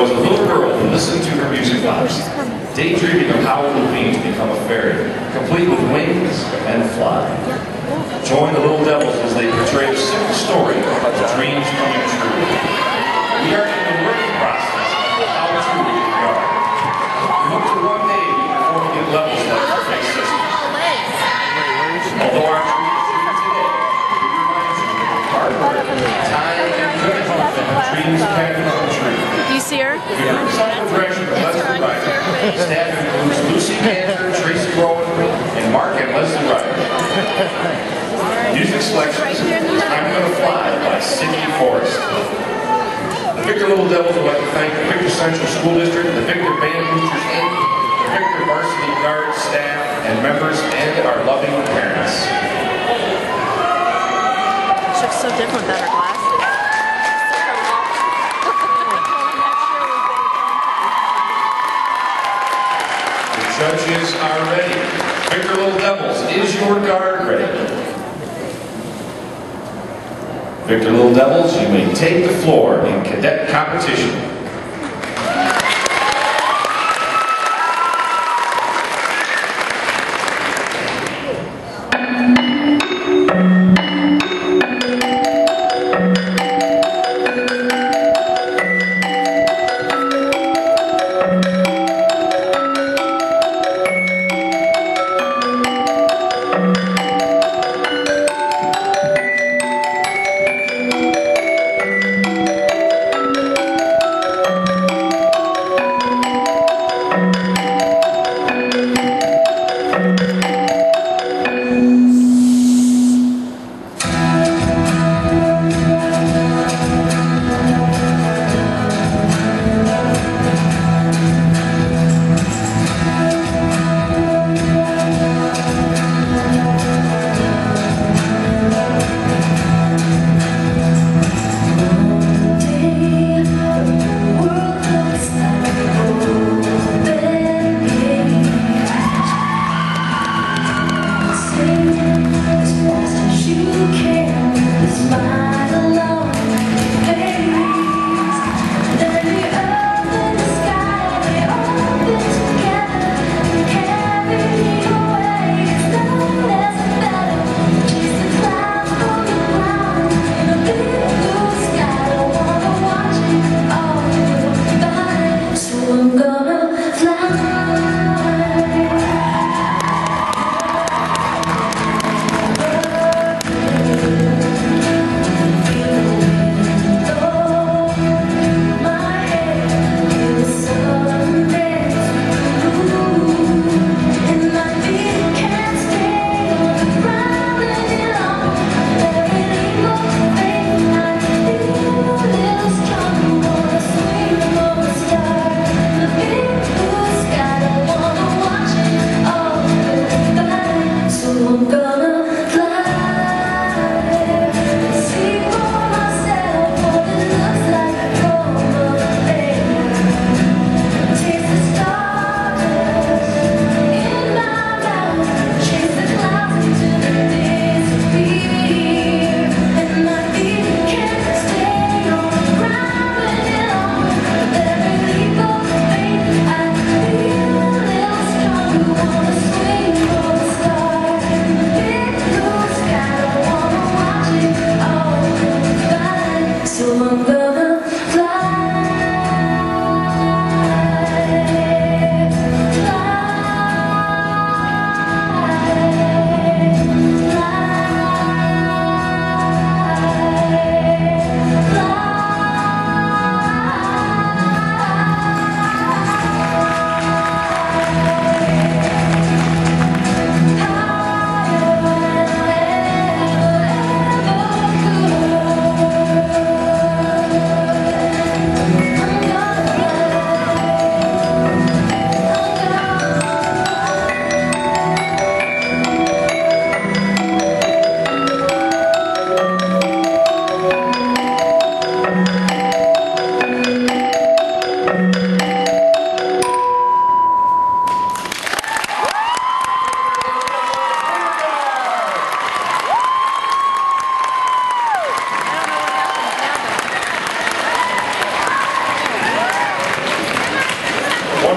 was a little girl who listened to her music box, daydreaming of how it would be to become a fairy, complete with wings and fly. Join the Little Devils as they portray a simple story of dreams coming true. We are in the learning process of how true we are. We hope to one day be performing at levels like our face system. Although our dreams are true today, we remind you of hard work, time, and commitment that dreams can come true. You see her? We are in some direction of Leslie Ryder. Staff includes Lucy Cantor, Tracy Rowan, and Mark and Leslie Ryder. Music selection is I'm Gonna Fly by Sidney Forrest. The Victor Little Devils would like to thank the Victor Central School District, the Victor Band Boosters Inc., the Victor Varsity Guard staff and members, and our loving parents. She looks so different without her glasses. Judges are ready. Victor Little Devils, is your guard ready? Victor Little Devils, you may take the floor in cadet competition.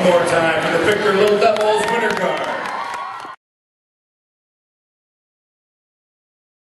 One more time for the Victor Little Devils, Winterguard.